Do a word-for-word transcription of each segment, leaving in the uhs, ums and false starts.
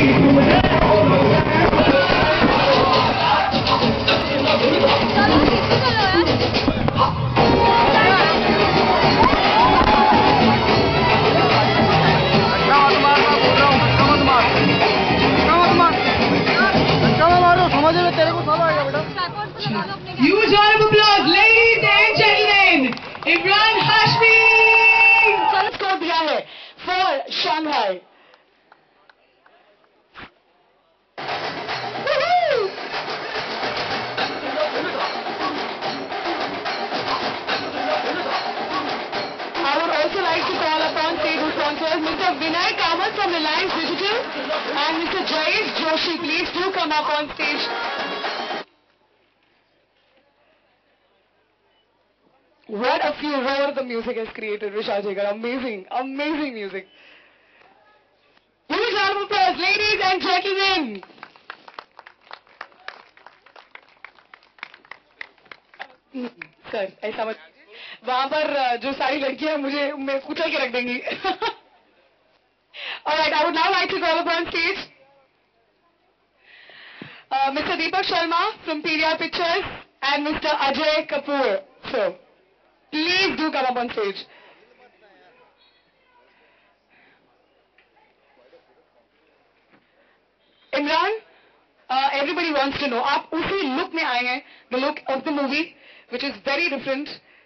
Huge round of applause, ladies and gentlemen. Emraan Hashmi. First score दिया है for Shanghai. I would also like to call upon stage sponsors, Mister Vinay Kamath from Reliance Digital and Mister Jayesh Joshi. Please do come up on stage. What a furor the music has created, Vishal Shekhar. Amazing, amazing music. Huge round of applause, ladies and gentlemen. Sir ऐसा मत वहां पर जो सारी लड़कियां मुझे मैं कुचल के रख देंगी. Alright, I would now like to call upon stage uh, Mister Deepak Sharma from P V R Pictures and Mister Ajay Kapoor. So, please do come up on stage. Emraan, uh, everybody wants to know. आप उसी look में आए हैं, the look of the movie, which is very different,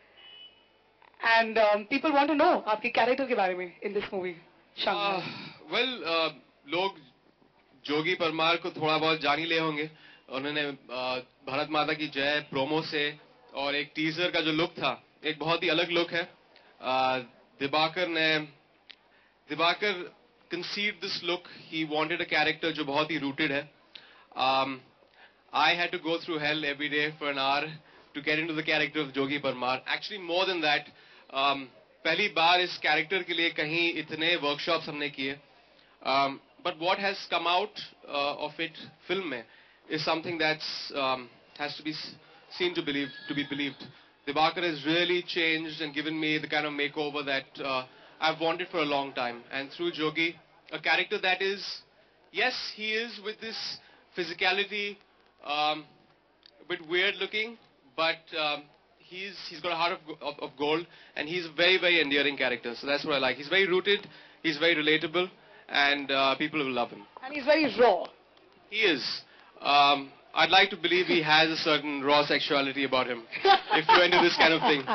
and um, people want to know आपके character के बारे में in this movie. Shanghai. Uh, well, uh, लोग जोगी परमार को थोड़ा बहुत जान ही ले होंगे. उन्होंने uh, भारत माता की जय प्रोमो से और एक टीजर का जो लुक था, एक बहुत ही अलग लुक है. uh, दिबाकर ने Dibakar conceived this look. He wanted a character जो बहुत ही rooted है. um, I had to go through hell every day for an hour to get into the character of Jogi Parmar. Actually, more than that, um, पहली बार इस character के लिए कहीं इतने workshops हमने किए. um, but what has come out uh, of it film में is something that's um, has to be seen to believe to be believed. Dibakar has really changed and given me the kind of makeover that uh, I've wanted for a long time. And through Jogi, a character that is, yes, he is with this physicality, um, a bit weird looking, but um, he's he's got a heart of, of, of gold, and he's a very, very endearing character. So that's what I like. He's very rooted, he's very relatable, and uh, people will love him. And he's very raw. He is. Um, I'd like to believe he has a certain raw sexuality about him, if you're into this kind of thing.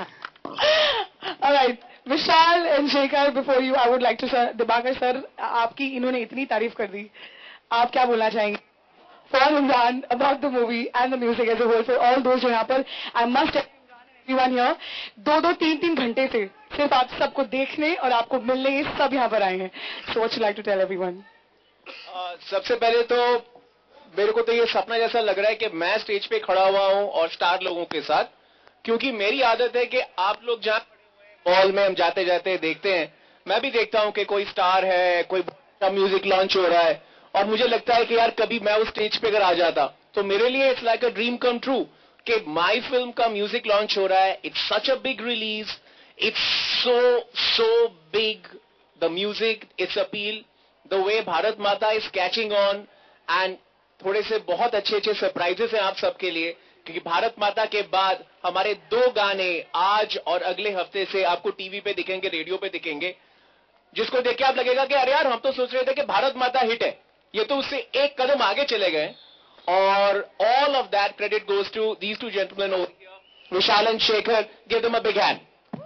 All right. Vishal and Shekhar, before you, I would like to, sir, Dibakar sir, आपकी इन्होंने इतनी तारीफ कर दी. आप क्या बोलना चाहेंगे? For Emraan, about the movie and the music as a whole, for all those जो यहाँ पर, I must tell everyone here, दो दो तीन तीन घंटे से सिर्फ आप सबको देखने और आपको मिलने ये सब यहाँ पर आए हैं. So what you like to tell everyone? uh, सबसे पहले तो मेरे को तो ये सपना जैसा लग रहा है कि मैं स्टेज पे खड़ा हुआ हूँ और स्टार लोगों के साथ, क्योंकि मेरी आदत है कि आप लोग जहाँ मॉल में हम जाते जाते देखते हैं, मैं भी देखता हूँ कि कोई स्टार है, कोई म्यूजिक लॉन्च हो रहा है, और मुझे लगता है कि यार कभी मैं उस स्टेज पे अगर आ जाता तो मेरे लिए it's like a dream come true कि माय फिल्म का म्यूजिक लॉन्च हो रहा है. It's such a big release, it's so so big, the music, it's appeal, the way Bharat Mata is catching on, and थोड़े से बहुत अच्छे अच्छे सरप्राइजेस हैं आप सबके लिए, क्योंकि भारत माता के बाद हमारे दो गाने आज और अगले हफ्ते से आपको टीवी पे दिखेंगे, रेडियो पे दिखेंगे, जिसको देख के आप लगेगा कि अरे यार हम तो सोच रहे थे कि भारत माता हिट है, ये तो उससे एक कदम आगे चले गए. और all of that credit goes to these two gentleman over here, Vishal and Shekhar. Give them a big hand.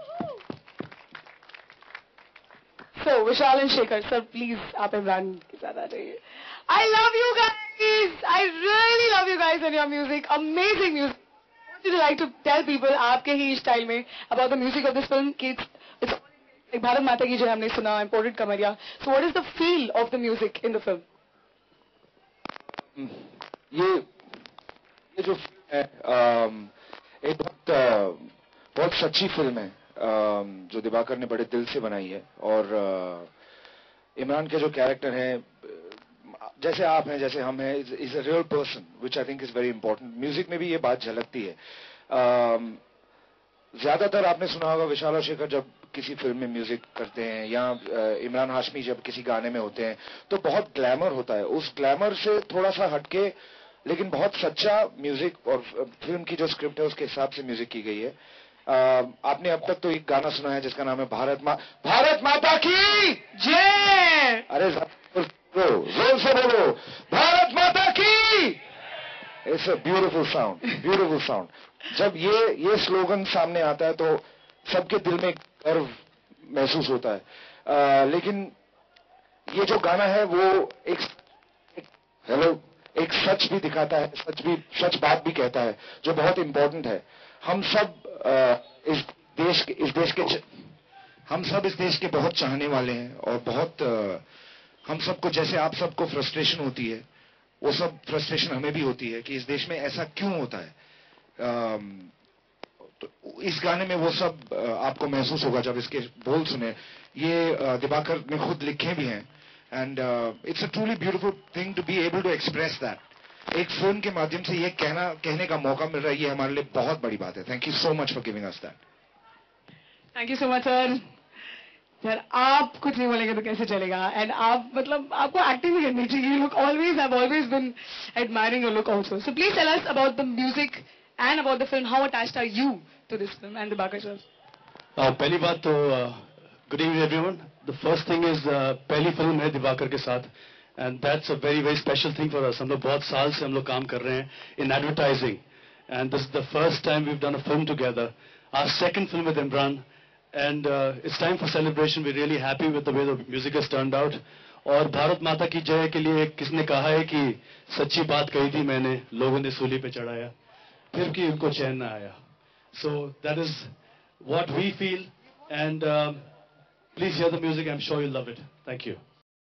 So Vishal and Shekhar, sir, please आप इमरान के साथ आ जाइए. I love you guys. I really love you guys and your music. Amazing music. What would you like to tell people आपके ही style में about the music of this film? कि it's like Bharat Mata की जो हमने सुना, imported कमरिया. So what is the feel of the music in the film? ये ये जो है एक बहुत बहुत सच्ची फिल्म है जो दिबाकर ने बड़े दिल से बनाई है. और इमरान के जो कैरेक्टर हैं, जैसे आप हैं, जैसे हम हैं, is a real person, which I think is very important. Music में भी ये बात झलकती है. ज्यादातर आपने सुना होगा विशाल और शेखर जब किसी फिल्म में म्यूजिक करते हैं या इमरान हाशमी जब किसी गाने में होते हैं तो बहुत ग्लैमर होता है. उस ग्लैमर से थोड़ा सा हटके लेकिन बहुत सच्चा म्यूजिक और फिल्म की जो स्क्रिप्ट है उसके हिसाब से म्यूजिक की गई है. uh, आपने अब तक तो एक गाना सुना है जिसका नाम है भारत मा भारत माता की जय. अरे जोर से बोलो, भारत माता की. It's a beautiful sound, beautiful sound. जब ये ये स्लोगन सामने आता है तो सबके दिल में गर्व महसूस होता है. आ, लेकिन ये जो गाना है वो एक हेलो एक सच भी दिखाता है, सच भी सच बात भी कहता है जो बहुत इंपॉर्टेंट है. हम सब आ, इस देश के इस देश के हम सब इस देश के बहुत चाहने वाले हैं और बहुत आ, हम सबको जैसे आप सबको फ्रस्ट्रेशन होती है वो सब फ्रस्ट्रेशन हमें भी होती है कि इस देश में ऐसा क्यों होता है. आ, तो इस गाने में वो सब आपको महसूस होगा जब इसके बोल सुने. ये दिबाकर ने खुद लिखे भी हैं and it's a truly beautiful thing to be able to express that. एक फिल्म के माध्यम से ये कहना कहने का मौका मिल रहा है, ये हमारे लिए बहुत बड़ी बात है. Thank you so much for giving us that. Thank you so much sir. Sir आप कुछ नहीं बोलेंगे तो कैसे चलेगा. एंड आप मतलब आपको एक्टिंग भी करनी चाहिए. You look always have always been admiring your look also. So please tell us about the music and about the film. How attached are you to this film and Dibakar sir. पहली बात तो good evening everyone. The first thing is पहली film है दिबाकर के साथ and that's a very very special thing for us. हम लोग बहुत साल से हम लोग काम कर रहे हैं in advertising and this is the first time we have done a film together. Our second film with Imran and uh, it's time for celebration. We're really happy with the way the music has turned out. और भारत माता की जय के लिए किसने कहा है कि सच्ची बात कही थी मैंने, लोगों ने सूली पे चढ़ाया, फिर कि उनको चैन ना आया. So that is what we feel and uh, please hear the music. I'm sure you'll love it. Thank you.